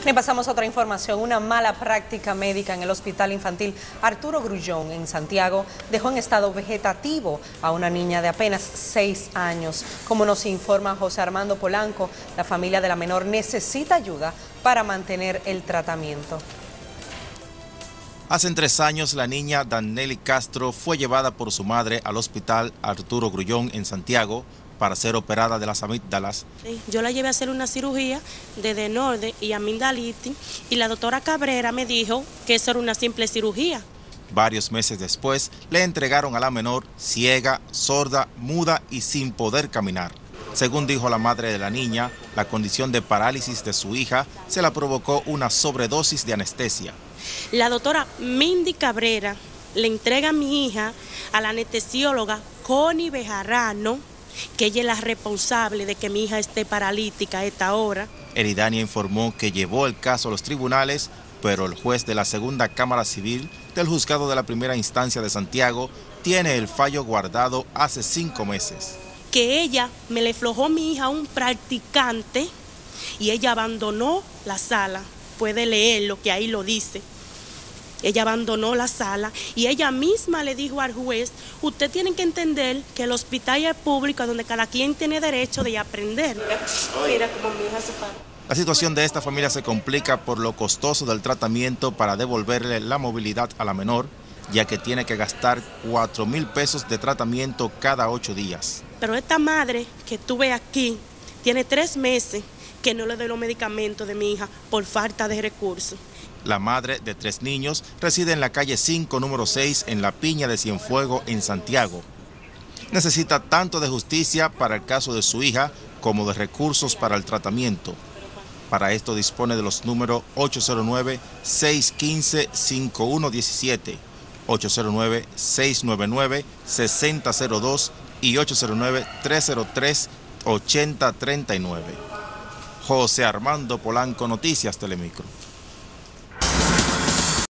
Y pasamos a otra información. Una mala práctica médica en el Hospital Infantil Arturo Grullón en Santiago dejó en estado vegetativo a una niña de apenas 6 años. Como nos informa José Armando Polanco, la familia de la menor necesita ayuda para mantener el tratamiento. Hace 3 años, la niña Danelli Castro fue llevada por su madre al Hospital Arturo Grullón en Santiago para ser operada de las amígdalas. Yo la llevé a hacer una cirugía de desorden y amigdalitis y la doctora Cabrera me dijo que eso era una simple cirugía. Varios meses después, le entregaron a la menor ciega, sorda, muda y sin poder caminar. Según dijo la madre de la niña, la condición de parálisis de su hija se la provocó una sobredosis de anestesia. La doctora Mindy Cabrera le entrega a mi hija a la anestesióloga Connie Bejarano, que ella es la responsable de que mi hija esté paralítica a esta hora. Eridania informó que llevó el caso a los tribunales, pero el juez de la Segunda Cámara Civil del Juzgado de la Primera Instancia de Santiago tiene el fallo guardado hace 5 meses. Que ella me le flojó a mi hija a un practicante y ella abandonó la sala. Puede leer lo que ahí lo dice. Ella abandonó la sala y ella misma le dijo al juez, usted tiene que entender que el hospital es público donde cada quien tiene derecho de aprender. Mira cómo mi hija se para. La situación de esta familia se complica por lo costoso del tratamiento para devolverle la movilidad a la menor, ya que tiene que gastar 4,000 pesos de tratamiento cada 8 días. Pero esta madre que tuve aquí tiene 3 meses que no le doy los medicamentos de mi hija por falta de recursos. La madre de 3 niños reside en la calle 5, número 6, en La Piña de Cienfuegos, en Santiago. Necesita tanto de justicia para el caso de su hija como de recursos para el tratamiento. Para esto dispone de los números 809-615-5117, 809-699-6002 y 809-303-8039. José Armando Polanco, Noticias Telemicro.